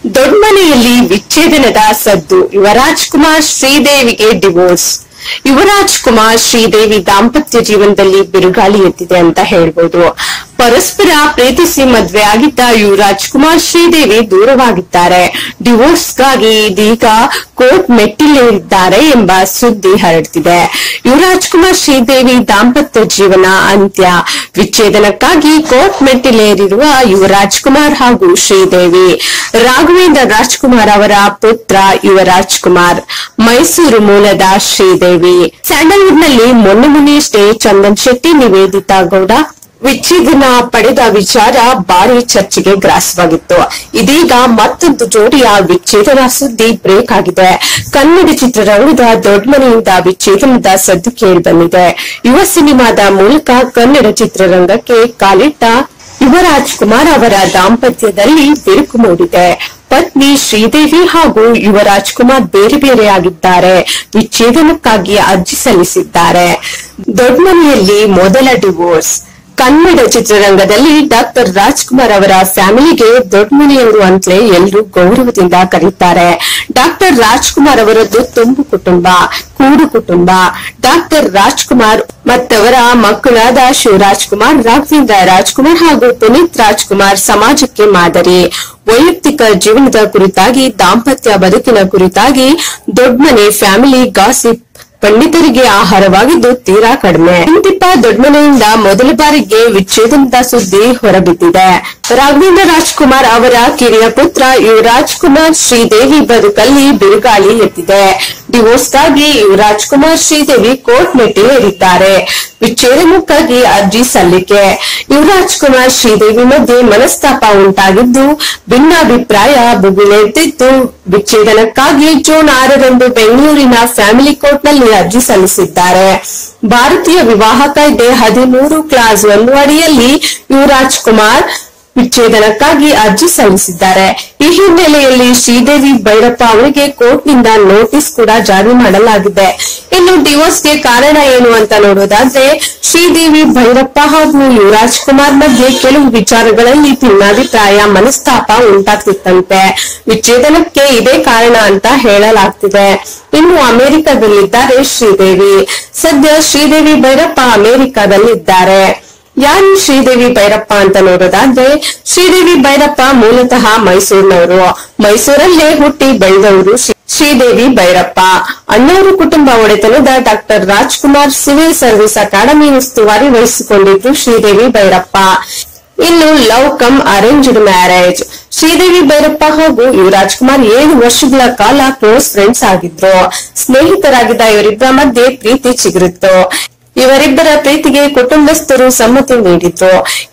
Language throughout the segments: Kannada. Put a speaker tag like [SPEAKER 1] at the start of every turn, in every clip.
[SPEAKER 1] ದೊಡ್ಡಮನೆಯಲ್ಲಿ ವಿಚ್ಛೇದನದ ಸದ್ದು. ಯುವರಾಜ್ ಕುಮಾರ್ ಶ್ರೀದೇವಿಗೆ ಡಿವೋರ್ಸ್. ಯುವರಾಜ್ ಕುಮಾರ್ ಶ್ರೀದೇವಿ ದಾಂಪತ್ಯ ಜೀವನದಲ್ಲಿ ಬಿರುಗಾಳಿ ಎದ್ದಿದೆ ಅಂತ ಹೇಳ್ಬೋದು. ಪರಸ್ಪರ ಪ್ರೀತಿಸಿ ಮದ್ವೆ ಆಗಿದ್ದ ಯುವರಾಜ್ ಕುಮಾರ್ ಶ್ರೀದೇವಿ ದೂರವಾಗಿದ್ದಾರೆ. ಡಿವೋರ್ಸ್ಗಾಗಿ ಇದೀಗ ಕೋರ್ಟ್ ಮೆಟ್ಟಿಲೇರಿದ್ದಾರೆ ಎಂಬ ಸುದ್ದಿ ಹರಡ್ತಿದೆ. ಯುವರಾಜ್ ಕುಮಾರ್ ಶ್ರೀದೇವಿ ದಾಂಪತ್ಯ ಜೀವನ ಅಂತ್ಯ. ವಿಚ್ಛೇದನಕ್ಕಾಗಿ ಕೋರ್ಟ್ ಮೆಟ್ಟಿಲೇರಿರುವ ಯುವರಾಜ್ ಕುಮಾರ್ ಹಾಗೂ ಶ್ರೀದೇವಿ. ರಾಘವೇಂದ್ರ ರಾಜ್ಕುಮಾರ್ ಅವರ ಪುತ್ರ ಯುವರಾಜ್ ಕುಮಾರ್, ಮೈಸೂರು ಮೂಲದ ಶ್ರೀದೇವಿ. ಸ್ಯಾಂಡಲ್ವುಡ್ ನಲ್ಲಿ ಮೊನ್ನೆಯಷ್ಟೇ ಚಂದನ್ ಶೆಟ್ಟಿ, ನಿವೇದಿತಾ ಗೌಡ ವಿಚ್ಛೇದನ ಪಡೆದ ವಿಚಾರ ಭಾರಿ ಚರ್ಚೆಗೆ ಗ್ರಾಸವಾಗಿತ್ತು. ಇದೀಗ ಮತ್ತೊಂದು ಜೋಡಿಯ ವಿಚ್ಛೇದನ ಸುದ್ದಿ ಬ್ರೇಕ್ ಆಗಿದೆ. ಕನ್ನಡ ಚಿತ್ರರಂಗದ ದೊಡ್ಡಮನೆಯಿಂದ ವಿಚ್ಛೇದನದ ಸದ್ದು ಕೇಳಿ ಬಂದಿದೆ. ಯುವ ಸಿನಿಮಾದ ಮೂಲಕ ಕನ್ನಡ ಚಿತ್ರರಂಗಕ್ಕೆ ಕಾಲಿಟ್ಟ ಯುವರಾಜ್ ಕುಮಾರ್ ಅವರ ದಾಂಪತ್ಯದಲ್ಲಿ ಬಿರುಕು ಮೂಡಿದೆ. ಪತ್ನಿ ಶ್ರೀದೇವಿ ಹಾಗೂ ಯುವರಾಜ್ ಕುಮಾರ್ ಬೇರೆ ಬೇರೆಯಾಗಿದ್ದಾರೆ. ವಿಚ್ಛೇದನಕ್ಕಾಗಿ ಅರ್ಜಿ ಸಲ್ಲಿಸಿದ್ದಾರೆ. ದೊಡ್ಡಮನೆಯಲ್ಲಿ ಮೊದಲ ಡಿವೋರ್ಸ್. ಕನ್ನಡ ಚಿತ್ರರಂಗದಲ್ಲಿ ಡಾಕ್ಟರ್ ರಾಜ್ಕುಮಾರ್ ಅವರ ಫ್ಯಾಮಿಲಿಗೆ ದೊಡ್ಡಮನೆಯವರು ಅಂತಲೇ ಎಲ್ಲರೂ ಗೌರವದಿಂದ ಕರೀತಾರೆ. ಡಾಕ್ಟರ್ ರಾಜ್ಕುಮಾರ್ ಅವರದ್ದು ತುಂಬು ಕುಟುಂಬ, ಕೂಡು ಕುಟುಂಬ. ಡಾಕ್ಟರ್ ರಾಜ್ಕುಮಾರ್ ಮತ್ತವರ ಮಕ್ಕಳಾದ ಶಿವರಾಜ್ ಕುಮಾರ್, ರಾಘವೇಂದ್ರ ರಾಜ್ಕುಮಾರ್ ಹಾಗೂ ಪುನೀತ್ ರಾಜ್ಕುಮಾರ್ ಸಮಾಜಕ್ಕೆ ಮಾದರಿ. ವೈಯಕ್ತಿಕ ಜೀವನದ ಕುರಿತಾಗಿ, ದಾಂಪತ್ಯ ಬದುಕಿನ ಕುರಿತಾಗಿ ದೊಡ್ಡಮನೆ ಫ್ಯಾಮಿಲಿ ಗಾಸಿಪ್ ಪಂಡಿತರಿಗೆ ಆಹಾರವಾಗಿದ್ದು ತೀರಾ ಕಡಿಮೆ. ಇಂತಿಪ್ಪ ದೊಡ್ಡಮನೆಯಿಂದ ಮೊದಲ ಬಾರಿಗೆ ವಿಚ್ಛೇದನದ ಸುದ್ದಿ ಹೊರಬಿದ್ದಿದೆ. ರಾಘವೇಂದ್ರ ರಾಜ್ಕುಮಾರ್ ಅವರ ಕಿರಿಯ ಪುತ್ರ ಯುವರಾಜ್ ಕುಮಾರ್ ಶ್ರೀದೇವಿ ಬದುಕಲ್ಲಿ ಬಿರುಗಾಳಿ ಎದ್ದಿದೆ. ಡಿವೋರ್ಸ್ಗಾಗಿ ಯುವರಾಜ್ ಕುಮಾರ್ ಶ್ರೀದೇವಿ ಕೋರ್ಟ್ ಮೆಟ್ಟಿಲೇರಿದ್ದಾರೆ. ವಿಚ್ಛೇದನಕ್ಕಾಗಿ ಅರ್ಜಿ ಸಲ್ಲಿಕೆ. ಯುವರಾಜ್ ಕುಮಾರ್ ಶ್ರೀದೇವಿ ಮಧ್ಯೆ ಮನಸ್ತಾಪ ಉಂಟಾಗಿದ್ದು, ಭಿನ್ನಾಭಿಪ್ರಾಯ ಭುಗಿಲೆದ್ದಿದ್ದು, ವಿಚ್ಛೇದನಕ್ಕಾಗಿ ಜೂನ್ 6ರಂದು ಬೆಂಗಳೂರಿನ ಫ್ಯಾಮಿಲಿ ಕೋರ್ಟ್ನಲ್ಲಿ ಅರ್ಜಿ ಸಲ್ಲಿಸಿದ್ದಾರೆ. ಭಾರತೀಯ ವಿವಾಹ ಕಾಯ್ದೆ 13 ಕ್ಲಾಸ್ 1 ಅಡಿಯಲ್ಲಿ ಯುವರಾಜ್ ಕುಮಾರ್ ವಿಚ್ಛೇದನಕ್ಕಾಗಿ ಅರ್ಜಿ ಸಲ್ಲಿಸಿದ್ದಾರೆ. ಈ ಹಿನ್ನೆಲೆಯಲ್ಲಿ ಶ್ರೀದೇವಿ ಭೈರಪ್ಪ ಅವರಿಗೆ ಕೋರ್ಟ್ನಿಂದ ನೋಟಿಸ್ ಕೂಡ ಜಾರಿ ಮಾಡಲಾಗಿದೆ. ಇನ್ನು ಡಿವೋರ್ಸ್ಗೆ ಕಾರಣ ಏನು ಅಂತ ನೋಡೋದಾದ್ರೆ, ಶ್ರೀದೇವಿ ಭೈರಪ್ಪ ಹಾಗೂ ಯುವರಾಜ್ ಕುಮಾರ್ ಮಧ್ಯೆ ಕೆಲವು ವಿಚಾರಗಳಲ್ಲಿ ಭಿನ್ನಾಭಿಪ್ರಾಯ, ಮನಸ್ತಾಪ ಉಂಟಾಗ್ತಿತ್ತಂತೆ. ವಿಚ್ಛೇದನಕ್ಕೆ ಇದೇ ಕಾರಣ ಅಂತ ಹೇಳಲಾಗ್ತಿದೆ. ಇನ್ನು ಅಮೆರಿಕದಲ್ಲಿದ್ದಾರೆ ಶ್ರೀದೇವಿ. ಸದ್ಯ ಶ್ರೀದೇವಿ ಭೈರಪ್ಪ ಅಮೆರಿಕದಲ್ಲಿದ್ದಾರೆ. ಯಾರು ಶ್ರೀದೇವಿ ಭೈರಪ್ಪ ಅಂತ ನೋಡೋದಾದ್ರೆ, ಶ್ರೀದೇವಿ ಭೈರಪ್ಪ ಮೂಲತಃ ಮೈಸೂರಿನವರು. ಮೈಸೂರಲ್ಲೇ ಹುಟ್ಟಿ ಬೆಳೆದವರು ಶ್ರೀದೇವಿ ಭೈರಪ್ಪ. ಅಣ್ಣವರು ಕುಟುಂಬ ಒಡೆತನದ doctor Rajkumar civil service academy ಉಸ್ತುವಾರಿ ವಹಿಸಿಕೊಂಡಿದ್ರು ಶ್ರೀದೇವಿ ಭೈರಪ್ಪ. ಇನ್ನು love come arranged marriage. Sridevi Bhairappa ಹಾಗೂ ಯುವರಾಜ್ ಕುಮಾರ್ 7 ವರ್ಷಗಳ ಕಾಲ ಕ್ಲೋಸ್ ಫ್ರೆಂಡ್ಸ್ ಆಗಿದ್ರು. ಸ್ನೇಹಿತರಾಗಿದ್ದ ಇವರಿಬ್ಬರ ಮಧ್ಯೆ ಪ್ರೀತಿ ಚಿಗುರಿತ್ತು. ಇವರಿಬ್ಬರ ಪ್ರೀತಿಗೆ ಕುಟುಂಬಸ್ಥರು ಸಮ್ಮತಿ ನೀಡಿದ್ರು.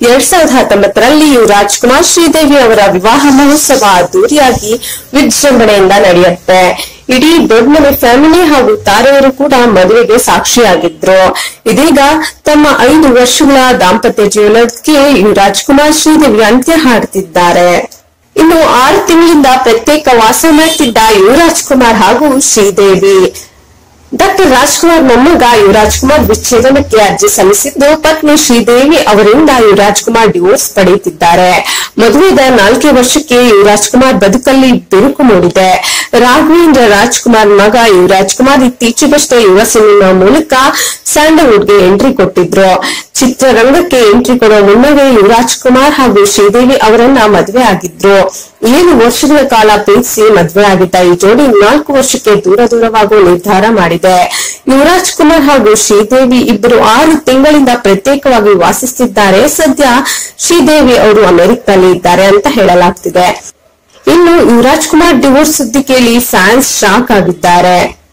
[SPEAKER 1] 2019ರಲ್ಲಿ ಯುವರಾಜ್ ಕುಮಾರ್ ಶ್ರೀದೇವಿ ಅವರ ವಿವಾಹ ಮಹೋತ್ಸವ ಅದ್ದೂರಿಯಾಗಿ ವಿಜೃಂಭಣೆಯಿಂದ ನಡೆಯುತ್ತೆ. ಇಡೀ ದೊಡ್ಡಮನೆ ಫ್ಯಾಮಿಲಿ ಹಾಗೂ ತಾರೆಯರು ಕೂಡ ಮದುವೆಗೆ ಸಾಕ್ಷಿಯಾಗಿದ್ರು. ಇದೀಗ ತಮ್ಮ 5 ವರ್ಷಗಳ ದಾಂಪತ್ಯ ಜೀವನಕ್ಕೆ ಯುವರಾಜ್ ಕುಮಾರ್ ಶ್ರೀದೇವಿ ಅಂತ್ಯ ಹಾಡುತ್ತಿದ್ದಾರೆ. ಇನ್ನು 6 ತಿಂಗಳಿಂದ ಪ್ರತ್ಯೇಕ ವಾಸ ಮಾಡ್ತಿದ್ದ ಯುವರಾಜ್ ಕುಮಾರ್ ಹಾಗೂ ಶ್ರೀದೇವಿ. ಡಾಕ್ಟರ್ ರಾಜ್ಕುಮಾರ್ ಮೊಮ್ಮಗ ಯುವರಾಜ್ ಕುಮಾರ್ ವಿಚ್ಛೇದನಕ್ಕೆ ಅರ್ಜಿ ಸಲ್ಲಿಸಿದ್ದು, ಪತ್ನಿ ಶ್ರೀದೇವಿ ಅವರಿಂದ ಯುವರಾಜ್ ಕುಮಾರ್ ಡಿವೋರ್ಸ್ ಪಡೆಯುತ್ತಿದ್ದಾರೆ. ಮದುವೆದ 4 ವರ್ಷಕ್ಕೆ ಯುವರಾಜ್ ಕುಮಾರ್ ಬದುಕಲ್ಲಿ ಬಿರುಕು ಮೂಡಿದೆ. ರಾಘವೇಂದ್ರ ರಾಜ್ಕುಮಾರ್ ಮಗ ಯುವರಾಜ್ ಕುಮಾರ್ ಇತ್ತೀಚೆಗಷ್ಟೇ ಯುವ ಸಿನಿಮಾ ಮೂಲಕ ಸ್ಯಾಂಡಲ್ವುಡ್ಗೆ ಎಂಟ್ರಿ ಕೊಟ್ಟಿದ್ರು. ಚಿತ್ರರಂಗಕ್ಕೆ ಎಂಟ್ರಿ ಕೊಡುವ ಮುನ್ನವೇ ಯುವರಾಜ್ ಕುಮಾರ್ ಹಾಗೂ ಶ್ರೀದೇವಿ ಅವರನ್ನ ಮದುವೆ ಆಗಿದ್ರು. 7 ವರ್ಷಗಳ ಕಾಲ ಪ್ರೀತಿಸಿ ಮದುವೆ ಆಗಿದ್ದ ಈ ಜೋಡಿ 4 ವರ್ಷಕ್ಕೆ ದೂರವಾಗುವ ನಿರ್ಧಾರ ಮಾಡಿದೆ. ಯುವರಾಜ್ ಕುಮಾರ್ ಹಾಗೂ ಶ್ರೀದೇವಿ ಇಬ್ಬರು 6 ತಿಂಗಳಿಂದ ಪ್ರತ್ಯೇಕವಾಗಿ ವಾಸಿಸುತ್ತಿದ್ದಾರೆ. ಸದ್ಯ ಶ್ರೀದೇವಿ ಅವರು ಅಮೆರಿಕದಲ್ಲಿ ಇದ್ದಾರೆ ಅಂತ ಹೇಳಲಾಗ್ತಿದೆ. ಇನ್ನು ಯುವರಾಜ್ ಕುಮಾರ್ ಡಿವೋರ್ಸ್ ಸುದ್ದಿ ಕೇಳಿ ಫ್ಯಾನ್ಸ್ ಶಾಕ್ ಆಗಿದ್ದಾರೆ.